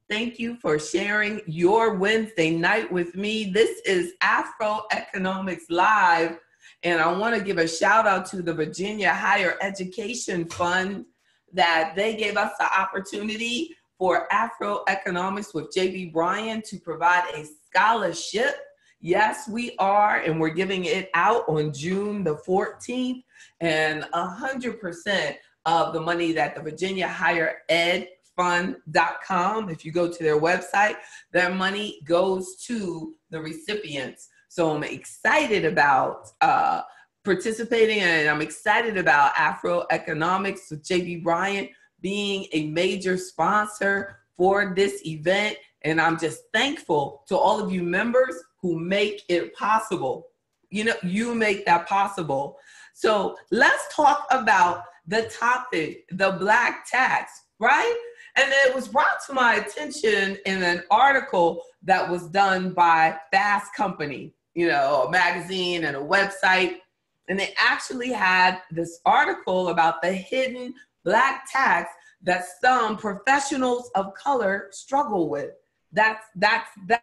Thank you for sharing your Wednesday night with me. This is AfroEconomics Live, and I want to give a shout out to the Virginia Higher Education Fund that they gave us the opportunity for AfroEconomics with Bryan to provide a scholarship. Yes, we are, and we're giving it out on June the 14th, and 100% of the money that the Virginia Higher Ed Fund.com, if you go to their website, their money goes to the recipients. So I'm excited about participating, and I'm excited about AfroEconomics with Bryan being a major sponsor for this event. And I'm just thankful to all of you members who make it possible. You know, you make that possible. So let's talk about the topic, the black tax, right? And it was brought to my attention in an article that was done by Fast Company, you know, a magazine and a website. And they actually had this article about the hidden black tax that some professionals of color struggle with. That's the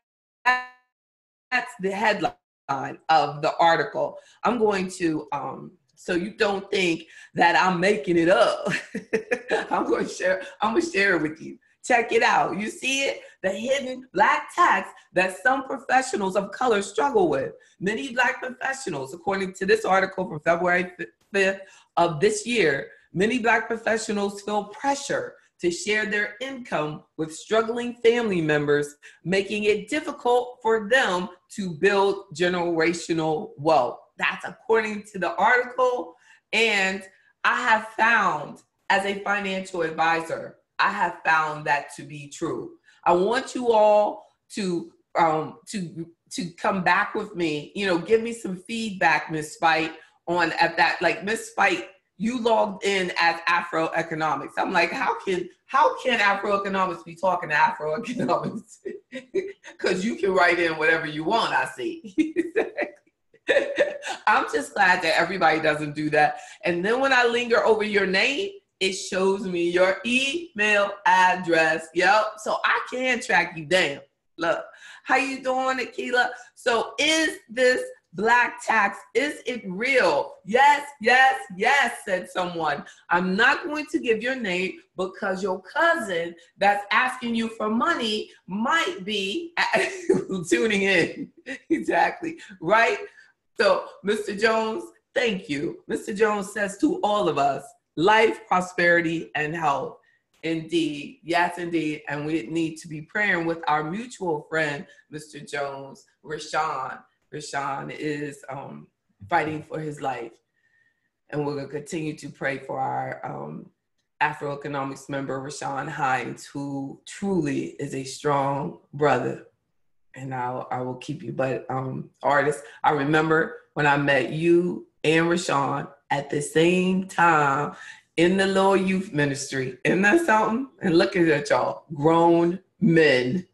headline of the article. I'm going to, so you don't think that I'm making it up. I'm going to share it with you. Check it out. You see it? The hidden black tax that some professionals of color struggle with. Many black professionals, according to this article from February 5th of this year, many black professionals feel pressure to share their income with struggling family members, making it difficult for them to build generational wealth. That's according to the article. And I have found, as a financial advisor, I have found that to be true. I want you all to come back with me, you know, give me some feedback, Miss Spite, on at that, like Miss Spite, you logged in as AfroEconomics. I'm like, how can AfroEconomics be talking to AfroEconomics? Because you can write in whatever you want, I see. I'm just glad that everybody doesn't do that. And then when I linger over your name, it shows me your email address. Yep. So I can track you down. Look, how you doing, Akila? So is this black tax, is it real? Yes, yes, yes, said someone. I'm not going to give your name because your cousin that's asking you for money might be tuning in. Exactly, right? So, Mr. Jones, thank you. Mr. Jones says to all of us, life, prosperity, and health. Indeed. Yes, indeed. And we need to be praying with our mutual friend, Mr. Jones, Rashawn. Rashawn is fighting for his life. And we're going to continue to pray for our AfroEconomics member, Rashawn Hines, who truly is a strong brother. And I will keep you, but artists, I remember when I met you and Rashawn at the same time in the little youth ministry. Isn't that something? And look at y'all, grown men.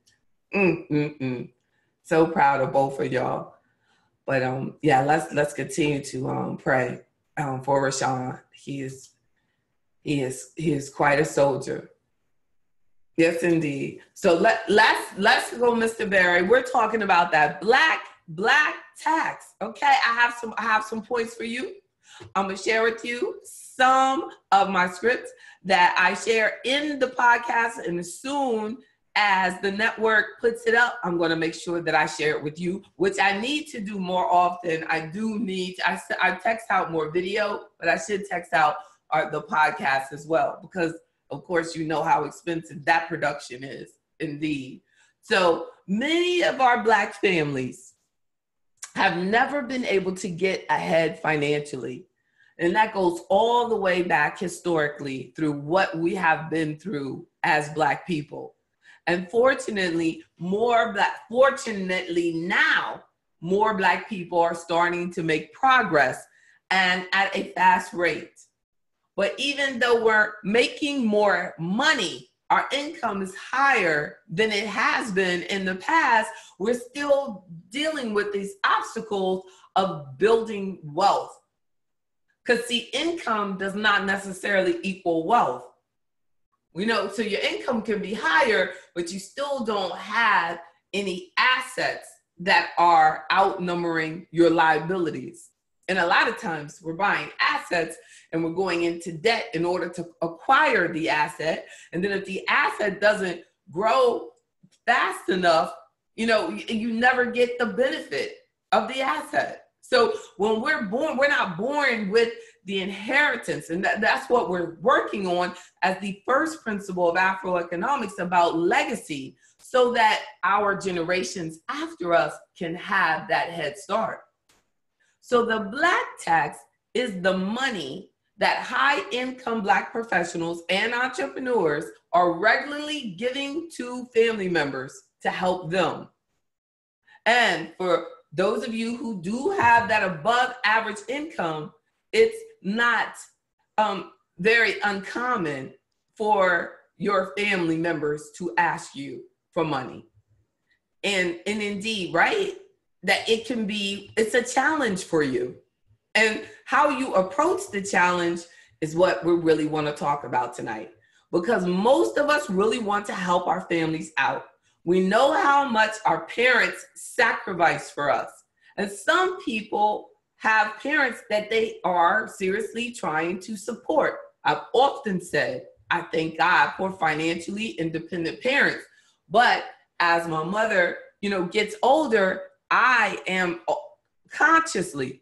So proud of both of y'all. But yeah, let's continue to pray for Rashawn. He is quite a soldier. Yes, indeed. So let's go, Mr. Barry. We're talking about that black tax. Okay, I have some points for you. I'm gonna share with you some of my scripts that I share in the podcast, and as soon as the network puts it up, I'm going to make sure that I share it with you, which I need to do more often. I text out more video, but I should text out the podcast as well, because of course, you know how expensive that production is, indeed. So many of our Black families have never been able to get ahead financially. And that goes all the way back historically through what we have been through as Black people. And fortunately now, more Black people are starting to make progress and at a fast rate. But even though we're making more money, our income is higher than it has been in the past, we're still dealing with these obstacles of building wealth. Because see, income does not necessarily equal wealth. So your income can be higher, but you still don't have any assets that are outnumbering your liabilities. And a lot of times we're buying assets and we're going into debt in order to acquire the asset. And then if the asset doesn't grow fast enough, you never get the benefit of the asset. So when we're born, we're not born with the inheritance. And that's what we're working on as the first principle of AfroEconomics about legacy, so that our generations after us can have that head start. So the Black tax is the money that high-income Black professionals and entrepreneurs are regularly giving to family members to help them. And for those of you who do have that above average income, it's not very uncommon for your family members to ask you for money. And indeed, right? That it's a challenge for you. And how you approach the challenge is what we really want to talk about tonight. Because most of us really want to help our families out. We know how much our parents sacrifice for us. And some people have parents that they are seriously trying to support. I've often said, I thank God for financially independent parents. But as my mother, gets older, I am consciously,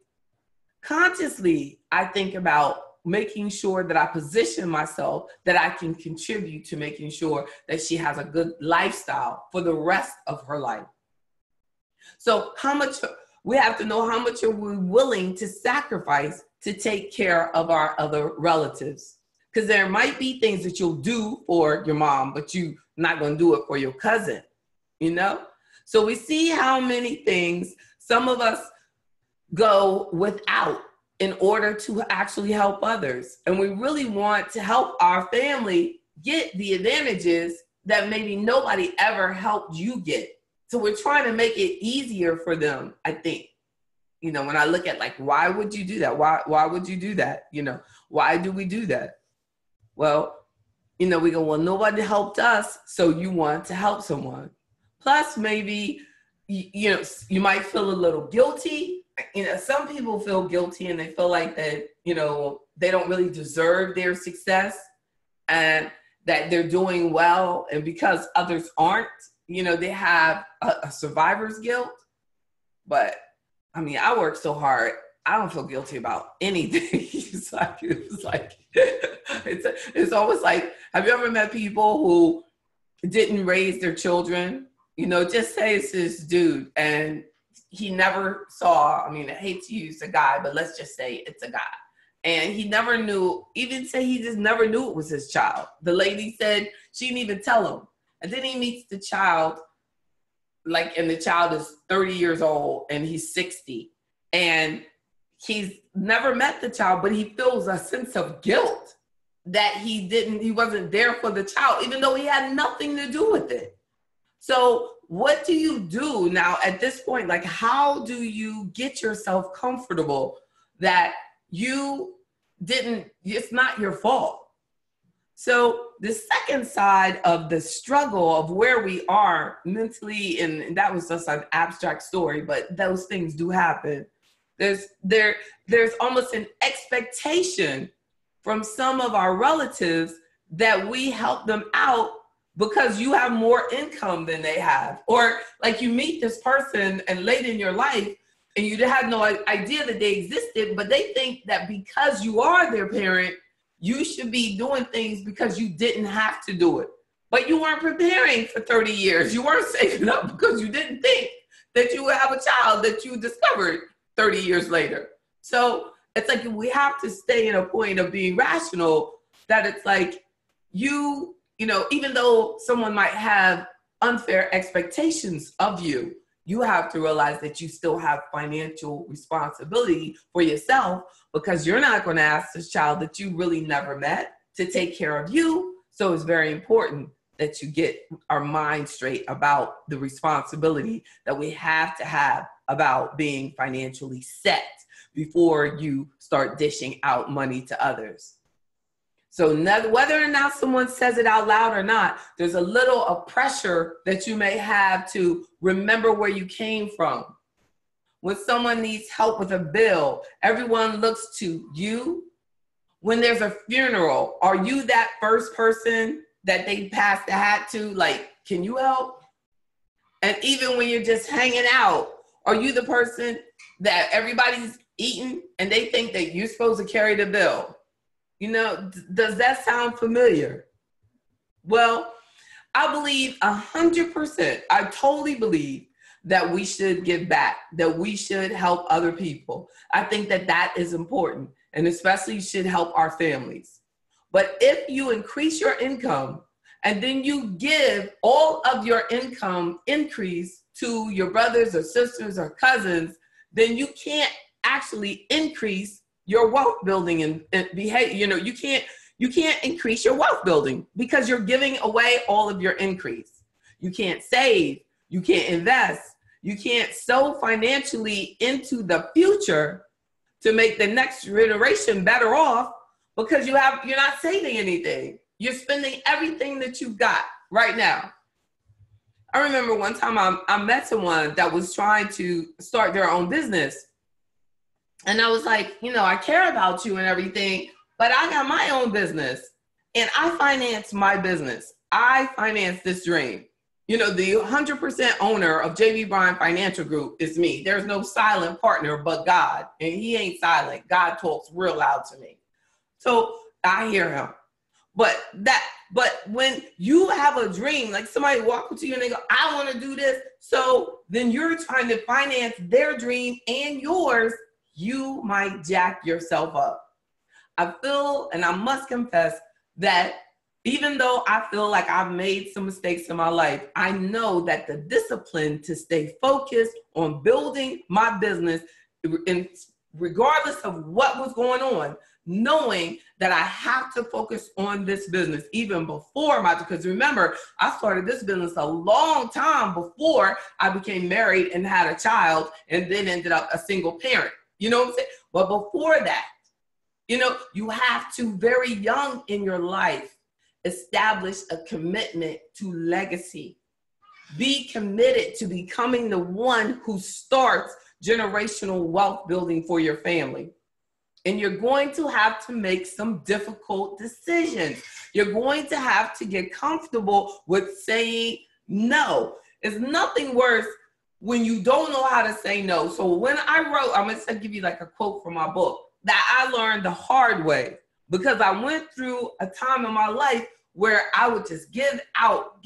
I think about making sure that I position myself that I can contribute to making sure that she has a good lifestyle for the rest of her life. So we have to know how much are we willing to sacrifice to take care of our other relatives. Because there might be things that you'll do for your mom, but you're not going to do it for your cousin, So we see how many things some of us go without in order to actually help others. And we really want to help our family get the advantages that maybe nobody ever helped you get. So we're trying to make it easier for them, I think. When I look at why would you do that? Why would you do that? Why do we do that? Well, we go, well, nobody helped us, so you want to help someone. Plus, maybe, you might feel a little guilty. Some people feel guilty and they feel like that, they don't really deserve their success and that they're doing well. And because others aren't, they have a survivor's guilt. But I work so hard. I don't feel guilty about anything. It's almost like, have you ever met people who didn't raise their children? Just say it's this dude and he never saw, I hate to use a guy, but let's just say it's a guy. And he never knew, even say he just never knew it was his child. The lady said she didn't even tell him. And then he meets the child, and the child is 30 years old and he's 60. And he's never met the child, but he feels a sense of guilt that he wasn't there for the child, even though he had nothing to do with it. So what do you do now at this point? How do you get yourself comfortable that it's not your fault? So the second side of the struggle of where we are mentally, and that was just an abstract story, but those things do happen. There's almost an expectation from some of our relatives that we help them out because you have more income than they have. Or you meet this person and late in your life and you had no idea that they existed, but they think that because you are their parent, you should be doing things because you didn't have to do it. But you weren't preparing for 30 years. You weren't saving up because you didn't think that you would have a child that you discovered 30 years later. So it's we have to stay in a point of being rational, that it's even though someone might have unfair expectations of you, you have to realize that you still have financial responsibility for yourself, because you're not going to ask this child that you really never met to take care of you. So it's very important that you get our mind straight about the responsibility that we have to have about being financially set before you start dishing out money to others. So whether or not someone says it out loud or not, there's a little of pressure that you may have to remember where you came from. When someone needs help with a bill, everyone looks to you. When there's a funeral, are you that first person that they pass the hat to? Like, can you help? And even when you're just hanging out, are you the person that everybody's eating and they think that you're supposed to carry the bill? You know, does that sound familiar? Well, I believe 100%, I totally believe that we should give back, that we should help other people. I think that that is important, and especially should help our families. But if you increase your income and then you give all of your income increase to your brothers or sisters or cousins, then you can't actually increase your wealth building and behavior. You know, you can't increase your wealth building because you're giving away all of your increase. You can't save, you can't invest, you can't sow financially into the future to make the next generation better off because you're not saving anything. You're spending everything that you've got right now. I remember one time I met someone that was trying to start their own business. And I was like, you know, I care about you and everything, but I got my own business and I finance my business. I finance this dream. You know, the 100% owner of Bryan Financial Group is me. There's no silent partner but God, and he ain't silent. God talks real loud to me. So I hear him. But when you have a dream, like somebody walk up to you and they go, I want to do this. So then you're trying to finance their dream and yours. You might jack yourself up. I feel, and I must confess, that even though I feel like I've made some mistakes in my life, I know that the discipline to stay focused on building my business, regardless of what was going on, knowing that I have to focus on this business even before because remember, I started this business a long time before I became married and had a child and then ended up a single parent. You know what I'm saying? But before that, you know, you have to very young in your life establish a commitment to legacy. Be committed to becoming the one who starts generational wealth building for your family. And you're going to have to make some difficult decisions. You're going to have to get comfortable with saying no. It's nothing worse when you don't know how to say no. So when I wrote, I'm going to give you like a quote from my book that I learned the hard way because I went through a time in my life where I would just give out.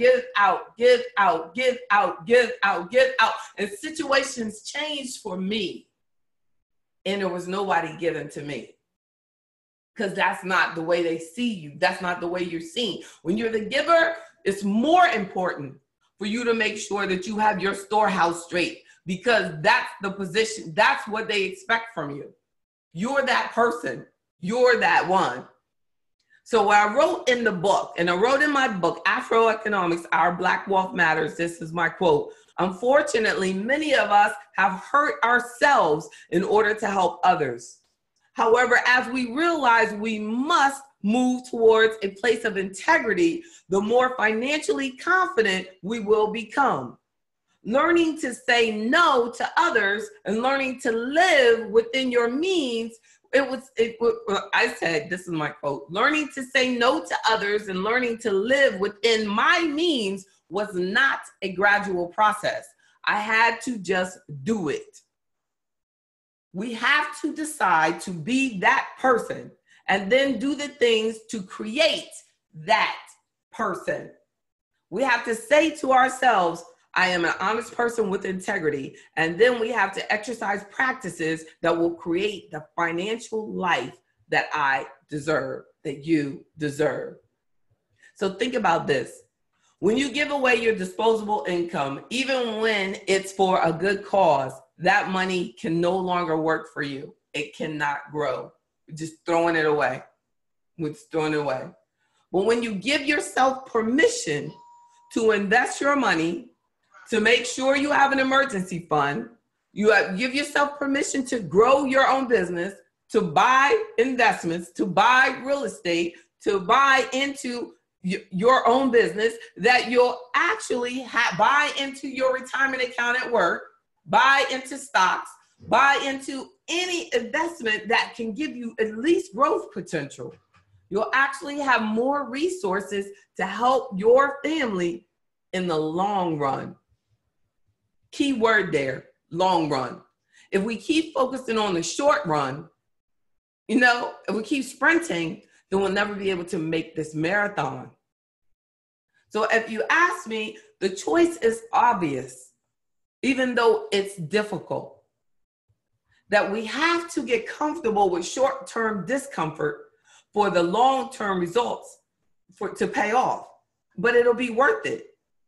And situations changed for me. And there was nobody giving to me. Because that's not the way they see you. That's not the way you're seen. When you're the giver, it's more important for you to make sure that you have your storehouse straight. Because that's the position. That's what they expect from you. You're that person. You're that one. So what I wrote in the book, and I wrote in my book, AfroEconomics, Our Black Wealth Matters, this is my quote. Unfortunately, many of us have hurt ourselves in order to help others. However, as we realize we must move towards a place of integrity, the more financially confident we will become. Learning to say no to others and learning to live within your means. I said, this is my quote, learning to say no to others and learning to live within my means was not a gradual process. I had to just do it. We have to decide to be that person and then do the things to create that person. We have to say to ourselves, I am an honest person with integrity. And then we have to exercise practices that will create the financial life that I deserve, that you deserve. So think about this. When you give away your disposable income, even when it's for a good cause, that money can no longer work for you. It cannot grow. You're just throwing it away. We're just throwing it away. But when you give yourself permission to invest your money, to make sure you have an emergency fund, give yourself permission to grow your own business, to buy investments, to buy real estate, to buy into your own business, that you'll actually buy into your retirement account at work, buy into stocks, buy into any investment that can give you at least growth potential. You'll actually have more resources to help your family in the long run. Key word there, long run. If we keep focusing on the short run, if we keep sprinting, then we'll never be able to make this marathon. So if you ask me, the choice is obvious, even though it's difficult, that we have to get comfortable with short-term discomfort for the long-term results to pay off, but it'll be worth it.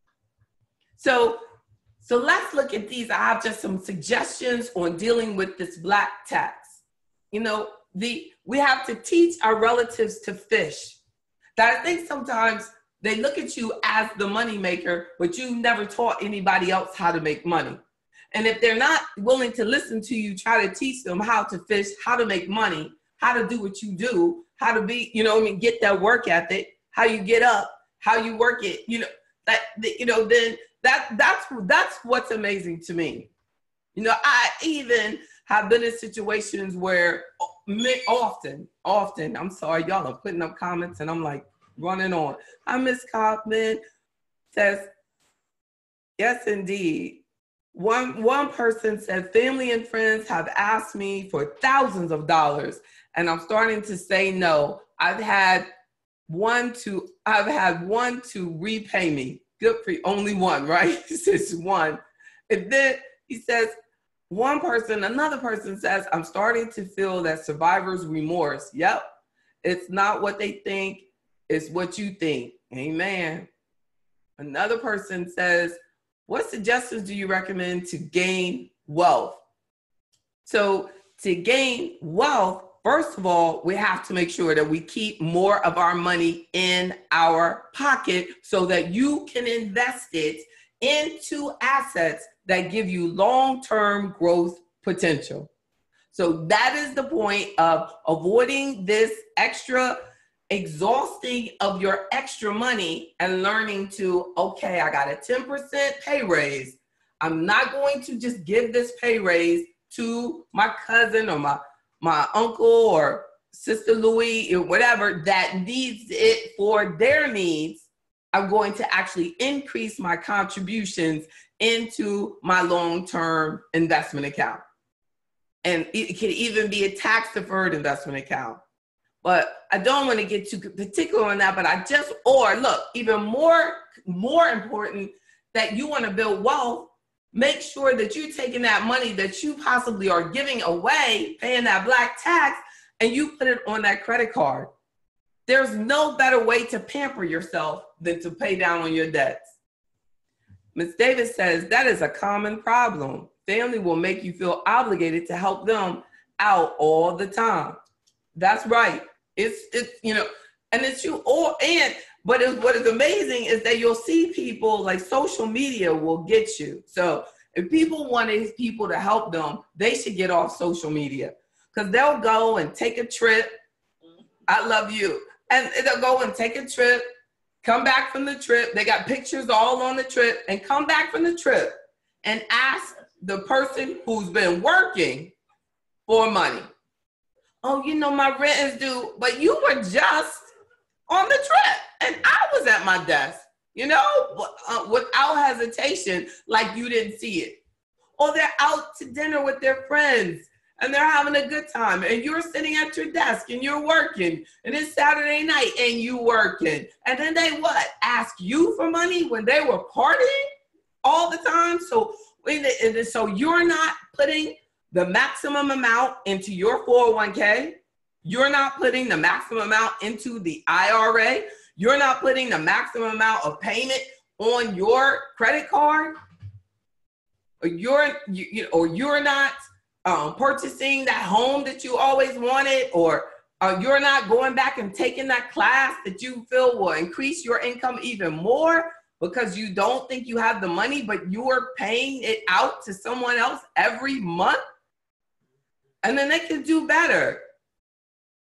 So let's look at these. I have just some suggestions on dealing with this black tax. We have to teach our relatives to fish. That I think sometimes they look at you as the money maker, but you never taught anybody else how to make money. And if they're not willing to listen to you, try to teach them how to fish, how to make money, how to do what you do, how to be, get that work ethic, how you get up, how you work it, then that's what's amazing to me. I even have been in situations where often, I'm sorry, y'all are putting up comments and I'm like running on. Hi, Miss Kaufman says, yes, indeed. One person said, family and friends have asked me for thousands of dollars and I'm starting to say no. I've had one to repay me. Good for you. Only one, right? He says one. And then he says, another person says, I'm starting to feel that survivor's remorse. Yep. It's not what they think. It's what you think. Amen. Another person says, what suggestions do you recommend to gain wealth? So to gain wealth, first of all, we have to make sure that we keep more of our money in our pocket so that you can invest it into assets that give you long-term growth potential. So that is the point of avoiding this extra exhausting of your extra money and learning to, okay, I got a 10% pay raise. I'm not going to just give this pay raise to my cousin or my uncle or Sister Louie or whatever that needs it for their needs. I'm going to actually increase my contributions into my long-term investment account. And it can even be a tax-deferred investment account. But I don't want to get too particular on that, but even more important, that you want to build wealth, make sure that you're taking that money that you possibly are giving away, paying that black tax, and you put it on that credit card. There's no better way to pamper yourself than to pay down on your debts. Ms. Davis says, that is a common problem. Family will make you feel obligated to help them out all the time. That's right. What is amazing is that you'll see people like social media will get you. So if people wanted people to help them, they should get off social media because they'll go and take a trip. I love you. And they'll go and take a trip, come back from the trip. They got pictures all on the trip and come back from the trip and ask the person who's been working for money. Oh, my rent is due, but you were just on the trip and I was at my desk, without hesitation, like you didn't see it. Or they're out to dinner with their friends and they're having a good time and you're sitting at your desk and you're working and it's Saturday night and you working. And then they ask you for money when they were partying all the time. So you're not putting the maximum amount into your 401k. You're not putting the maximum amount into the IRA. You're not putting the maximum amount of payment on your credit card. Or you're not purchasing that home that you always wanted, or you're not going back and taking that class that you feel will increase your income even more because you don't think you have the money, but you're paying it out to someone else every month. And then they can do better.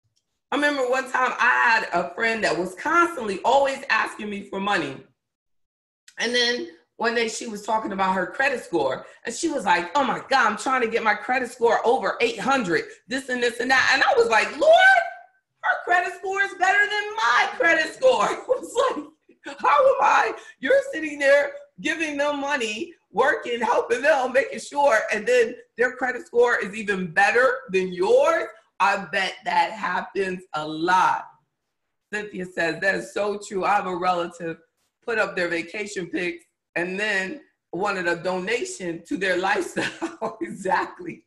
I remember one time I had a friend that was constantly always asking me for money. And then one day she was talking about her credit score, and she was like, oh my God, I'm trying to get my credit score over 800, this and this and that. And I was like, Lord, her credit score is better than my credit score. I was like, how am I? You're sitting there giving them money, working, helping them, making sure, and then their credit score is even better than yours. I bet that happens a lot. Cynthia says, that is so true. I have a relative put up their vacation pics and then wanted a donation to their lifestyle. Exactly.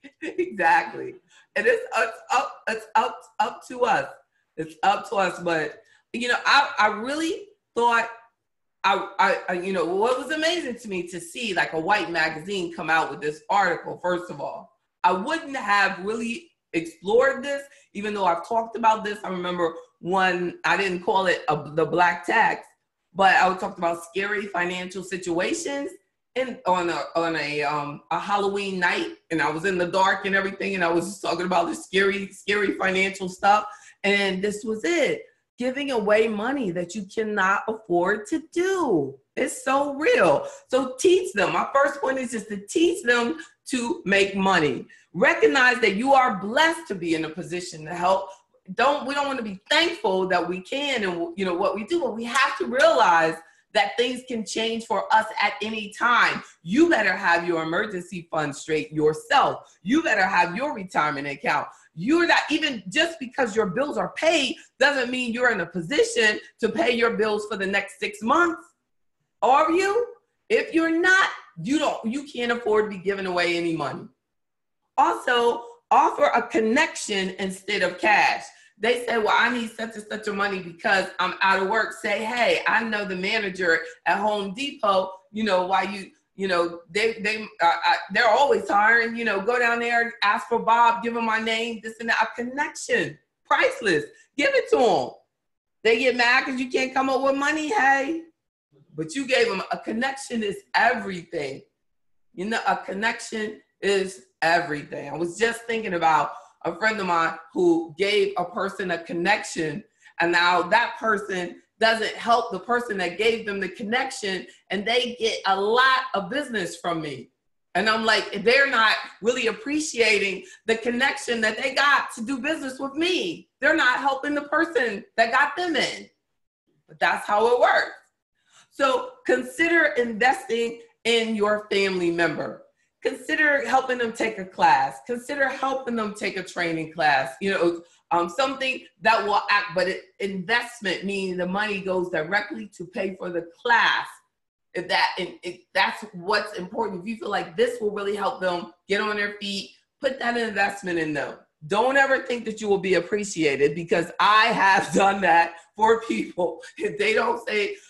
And it's up to us. It's up to us. But, you know, I really thought, you know, what was amazing to me to see like a white magazine come out with this article, first of all. I wouldn't have really explored this, even though I've talked about this. I remember one, I didn't call it the black tax, but I talked about scary financial situations on a Halloween night, and I was in the dark and everything, and I was just talking about the scary financial stuff. And this was it. Giving away money that you cannot afford to do. It's so real. So teach them. My first point is just to teach them to make money. Recognize that you are blessed to be in a position to help. We don't want to be thankful that we can and you know what we do, but we have to realize that things can change for us at any time. You better have your emergency fund straight yourself. You better have your retirement account. You're not, even just because your bills are paid doesn't mean you're in a position to pay your bills for the next 6 months. Are you? If you're not, you can't afford to be giving away any money. Also, offer a connection instead of cash. They say, well, I need such and such a money because I'm out of work. Say, hey, I know the manager at Home Depot, you know, they're always hiring, you know, go down there, ask for Bob, give him my name, this and that. A connection, priceless. Give it to them. They get mad because you can't come up with money. Hey, but you gave them. A connection is everything. You know, a connection is everything. I was just thinking about a friend of mine who gave a person a connection, and now that person doesn't help the person that gave them the connection, and they get a lot of business from me. And I'm like, they're not really appreciating the connection that they got to do business with me. They're not helping the person that got them in. But that's how it works. So consider investing in your family member. Consider helping them take a class. Consider helping them take a training class. You know, something that will act, but investment, meaning the money goes directly to pay for the class. If that's what's important. If you feel like this will really help them get on their feet, put that investment in them. Don't ever think that you will be appreciated, because I have done that for people. If they don't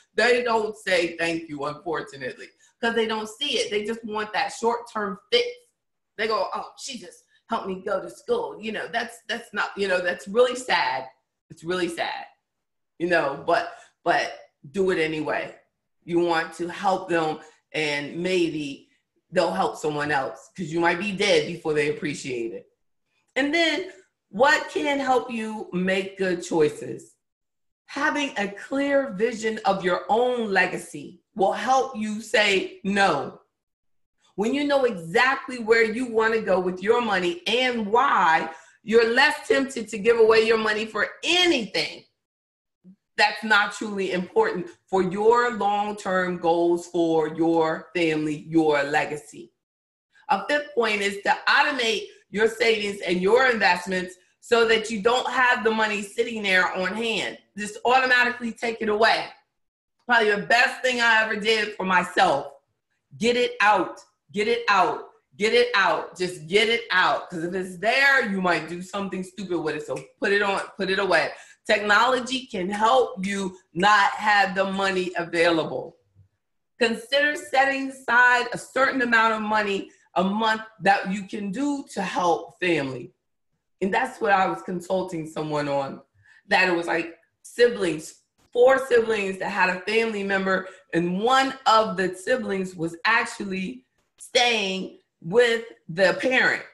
say thank you, unfortunately, because they don't see it. They just want that short-term fix. They go, oh, she just helped me go to school. You know, that's not, you know, that's really sad. It's really sad, you know, but do it anyway. You want to help them, and maybe they'll help someone else, because you might be dead before they appreciate it. And then what can help you make good choices? Having a clear vision of your own legacy will help you say no. When you know exactly where you want to go with your money and why, you're less tempted to give away your money for anything that's not truly important for your long-term goals, for your family, your legacy. A fifth point is to automate your savings and your investments so that you don't have the money sitting there on hand. Just automatically take it away. Probably the best thing I ever did for myself. Get it out. Get it out. Get it out. Just get it out. Because if it's there, you might do something stupid with it. So put it away. Technology can help you not have the money available. Consider setting aside a certain amount of money a month that you can do to help family. And that's what I was consulting someone on. That it was like siblings, 4 siblings that had a family member, and one of the siblings was actually staying with the parent.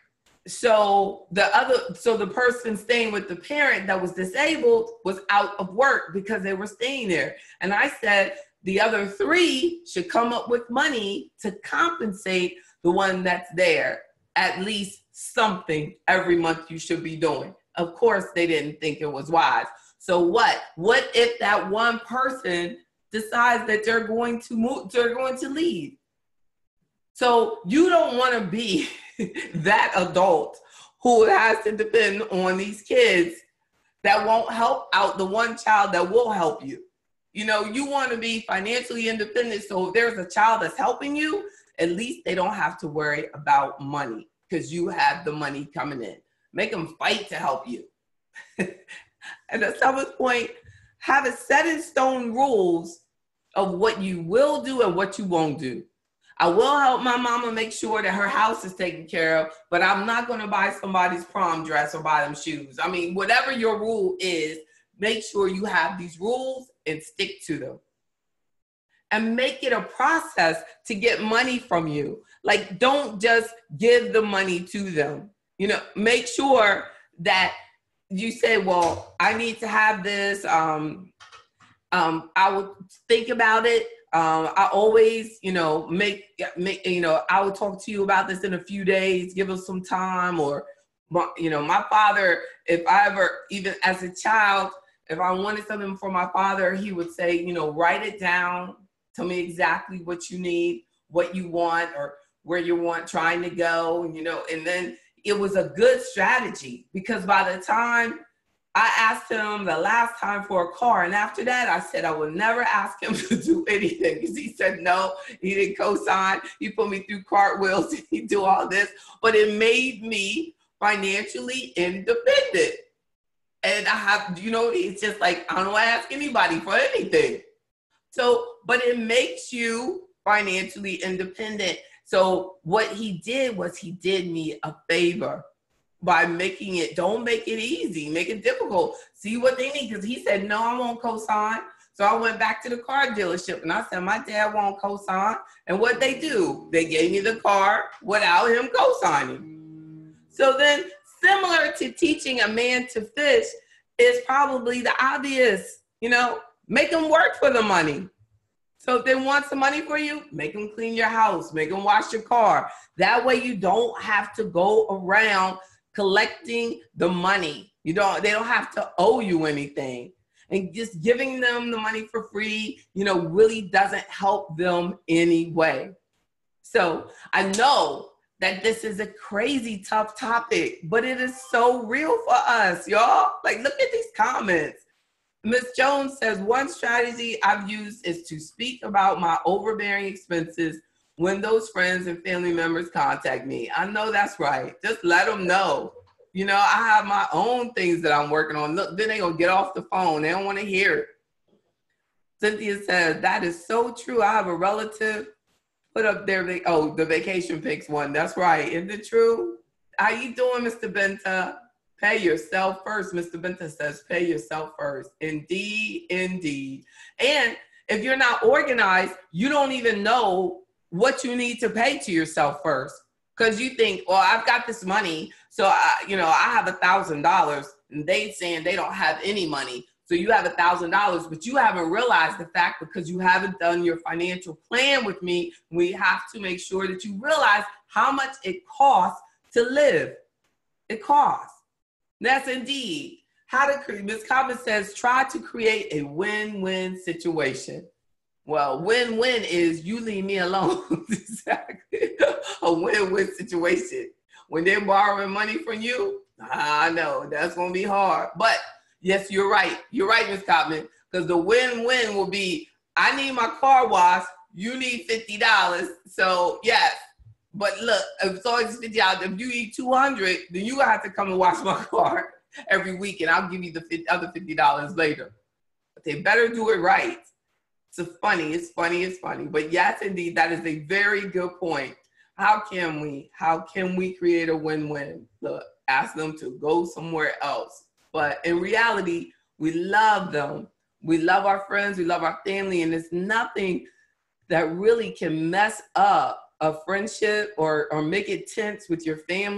So the person staying with the parent that was disabled was out of work because they were staying there. And I said, the other 3 should come up with money to compensate the one that's there. At least something every month you should be doing. Of course, they didn't think it was wise. So what? What if that one person decides that they're going to leave? So you don't want to be that adult who has to depend on these kids that won't help out the one child that will help you. You know, you want to be financially independent. So if there's a child that's helping you, at least they don't have to worry about money because you have the money coming in. Make them fight to help you. And at some point, have a set in stone rules of what you will do and what you won't do. I will help my mama make sure that her house is taken care of, but I'm not going to buy somebody's prom dress or buy them shoes. I mean, whatever your rule is, make sure you have these rules and stick to them. And make it a process to get money from you. Like, don't just give the money to them. You know, make sure that you say, well, I need to have this. I would think about it. I always, I will talk to you about this in a few days, give us some time. Or, my father, if I ever, even as a child, if I wanted something for my father, he would say, write it down, tell me exactly what you need, what you want, or where you want trying to go, and then it was a good strategy because by the time I asked him the last time for a car, and after that, I said I would never ask him to do anything because he said no, he didn't co-sign, he put me through cartwheels, he do all this, but it made me financially independent. And I have, it's just like, I don't ask anybody for anything. So, but it makes you financially independent. So what he did was he did me a favor by making it, don't make it easy, make it difficult. See what they need, because he said, no, I won't co-sign. So I went back to the car dealership and I said, my dad won't co-sign. And what they do, they gave me the car without him co-signing. So then, similar to teaching a man to fish is probably the obvious, make them work for the money. So if they want some money for you, make them clean your house, make them wash your car. That way you don't have to go around collecting the money. They don't have to owe you anything. And just giving them the money for free, really doesn't help them anyway. So I know that this is a crazy tough topic, but it is so real for us, y'all. Like, look at these comments. Ms. Jones says, one strategy I've used is to speak about my overbearing expenses when those friends and family members contact me. I know that's right. Just let them know. I have my own things that I'm working on. Look, then they're going to get off the phone. They don't want to hear it. Cynthia says, that is so true. I have a relative put up the vacation pics one. That's right. Isn't it true? How you doing, Mr. Benta? Pay yourself first. Mr. Benta says, pay yourself first. Indeed, indeed. And if you're not organized, you don't even know what you need to pay to yourself first. Because you think, well, I've got this money, so I have $1,000, and they saying they don't have any money. So you have $1,000, but you haven't realized the fact because you haven't done your financial plan with me. We have to make sure that you realize how much it costs to live. It costs. That's indeed how to create. Ms. Cobbin says, try to create a win-win situation. Well, win-win is you leave me alone. Exactly. A win-win situation. When they're borrowing money from you, I know that's going to be hard. But yes, you're right. You're right, Ms. Cobbin, because the win-win will be, I need my car washed. You need $50. So yes. But look, if it's always $50, if you need $200, then you have to come and wash my car every week, and I'll give you the other $50 later. But they better do it right. It's funny. But yes, indeed, that is a very good point. How can we create a win-win? Look, ask them to go somewhere else. But in reality, we love them. We love our friends. We love our family. And there's nothing that really can mess up a friendship or make it tense with your family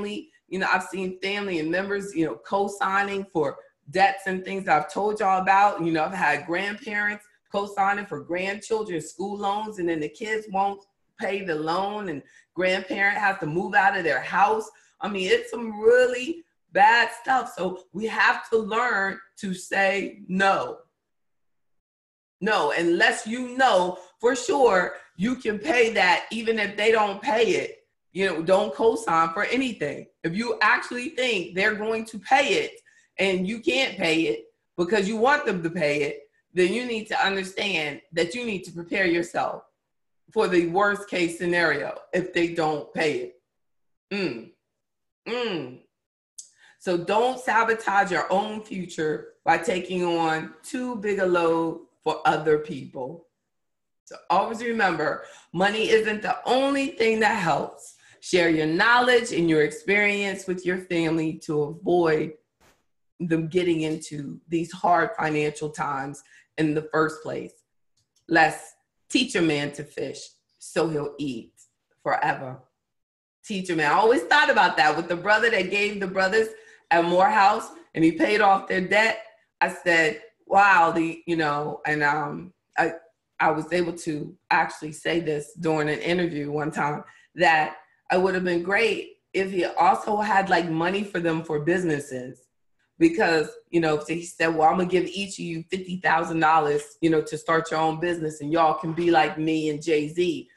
I've seen family and members, co-signing for debts and things that I've told y'all about. I've had grandparents co-signing for grandchildren's school loans, and then the kids won't pay the loan and grandparent has to move out of their house. I mean, it's some really bad stuff. So we have to learn to say no. No, unless you know for sure you can pay that, even if they don't pay it. Don't co-sign for anything. If you actually think they're going to pay it and you can't pay it because you want them to pay it, then you need to understand that you need to prepare yourself for the worst case scenario if they don't pay it. So don't sabotage your own future by taking on too big a load for other people. So always remember, money isn't the only thing that helps. Share your knowledge and your experience with your family to avoid them getting into these hard financial times in the first place. Let's teach a man to fish so he'll eat forever. Teach a man. I always thought about that with the brother that gave the brothers at Morehouse and he paid off their debt. I said, wow, I was able to actually say this during an interview one time, that it would have been great if he also had like money for them for businesses. Because, if he said, well, I'm going to give each of you $50,000, to start your own business and y'all can be like me and Jay-Z,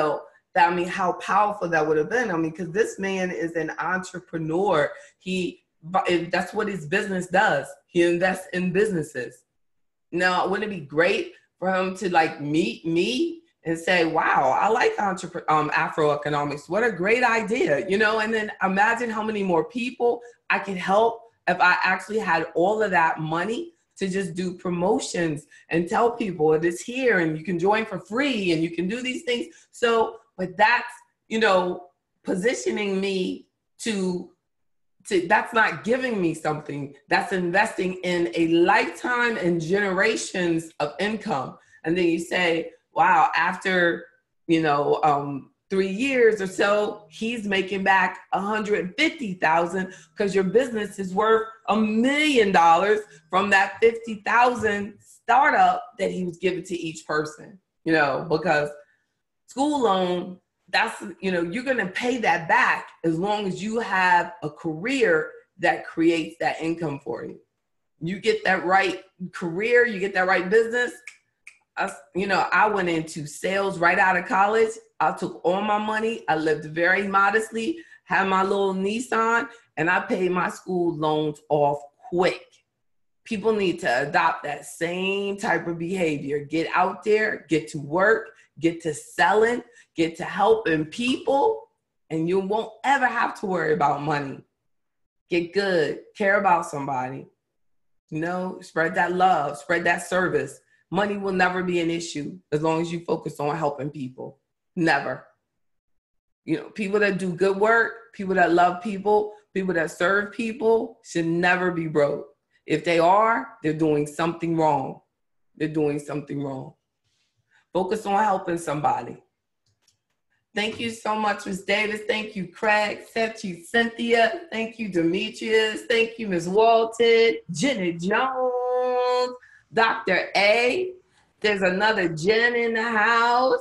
how powerful that would have been. Because this man is an entrepreneur. That's what his business does. He invests in businesses. Now, wouldn't it be great for him to like meet me and say, wow, I like AfroEconomics. What a great idea, and then imagine how many more people I could help if I actually had all of that money to just do promotions and tell people it is here and you can join for free and you can do these things. So, but that's, positioning me to that's not giving me something, that's investing in a lifetime and generations of income. And then you say, wow, after, 3 years or so, he's making back $150,000 because your business is worth $1 million from that 50,000 startup that he was giving to each person, because school loan, that's, you're going to pay that back as long as you have a career that creates that income for you. You get that right career, you get that right business. I went into sales right out of college. I took all my money. I lived very modestly, had my little Nissan, and I paid my school loans off quick. People need to adopt that same type of behavior. Get out there, get to work, get to selling, get to helping people, and you won't ever have to worry about money. Get good, care about somebody, spread that love, spread that service. Money will never be an issue as long as you focus on helping people. Never. People that do good work, people that love people, people that serve people should never be broke. If they are, they're doing something wrong. They're doing something wrong. Focus on helping somebody. Thank you so much, Ms. Davis. Thank you, Craig. Thank you, Cynthia. Thank you, Demetrius. Thank you, Ms. Walton, Jenny Jones, Dr. A. There's another Jen in the house.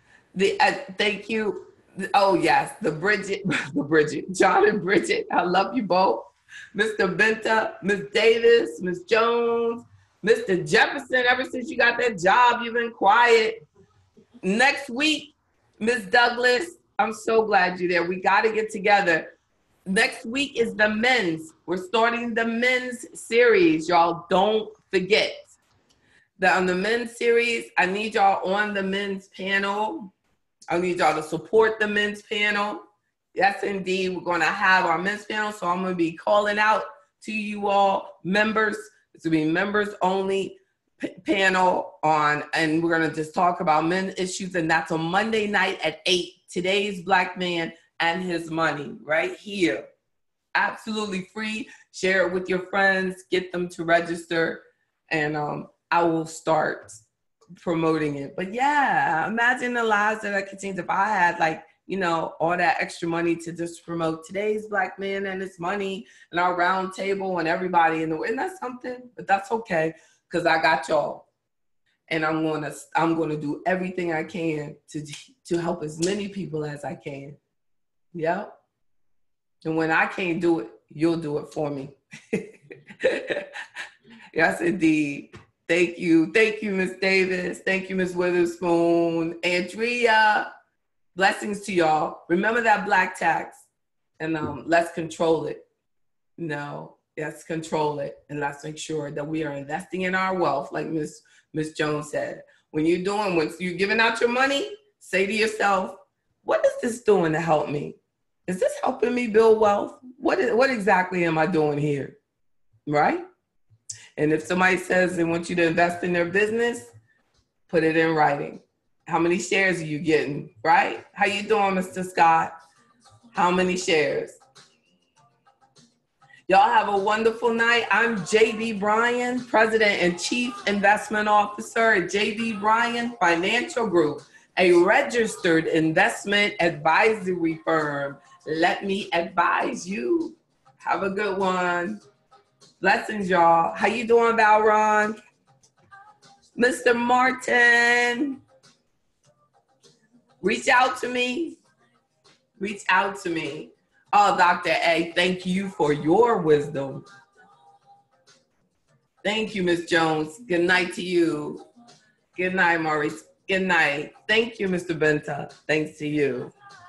Thank you. Oh, yes, the Bridget, John and Bridget. I love you both. Mr. Benta, Ms. Davis, Ms. Jones, Mr. Jefferson. Ever since you got that job, you've been quiet. Next week, Ms. Douglas, I'm so glad you're there. We got to get together. Next week is the men's. We're starting the men's series. Y'all don't forget. On the men's series, I need y'all on the men's panel. I need y'all to support the men's panel. Yes, indeed. We're going to have our men's panel. So I'm going to be calling out to you all members. It's going to be members only panel on, and we're going to just talk about men's issues. And that's on Monday night at 8. Today's Black Man and His Money right here. Absolutely free. Share it with your friends. Get them to register. And I will start promoting it. But yeah, imagine the lives that I could change if I had all that extra money to just promote today's Black man and his money and our round table and everybody in the way. Isn't that something? But that's okay, because I got y'all. And I'm gonna do everything I can to help as many people as I can. Yeah. And when I can't do it, you'll do it for me. Yes, indeed. Thank you. Thank you, Miss Davis. Thank you, Miss Witherspoon. Andrea, blessings to y'all. Remember that Black tax, and let's control it. No, let's control it, and let's make sure that we are investing in our wealth, like Miss Jones said. When you're giving out your money, say to yourself, what is this doing to help me? Is this helping me build wealth? What exactly am I doing here? Right? And if somebody says they want you to invest in their business, put it in writing. How many shares are you getting? Right? How you doing, Mr. Scott? How many shares? Y'all have a wonderful night. I'm JB Bryan, President and Chief Investment Officer at JB Bryan Financial Group, a registered investment advisory firm. Let me advise you. Have a good one. Blessings, y'all. How you doing, Valron? Mr. Martin, reach out to me. Reach out to me. Oh, Dr. A, thank you for your wisdom. Thank you, Ms. Jones. Good night to you. Good night, Maurice. Good night. Thank you, Mr. Benta. Thanks to you.